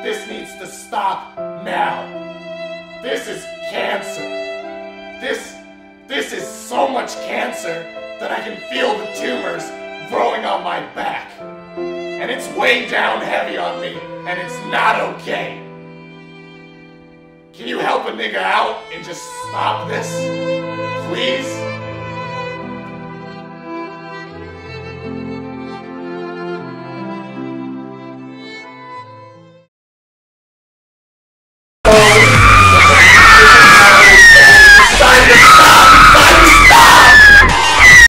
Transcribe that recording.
This needs to stop now. This is cancer. This is so much cancer that I can feel the tumors growing on my back. And it's way down heavy on me, and it's not okay. Can you help a nigga out and just stop this? Please?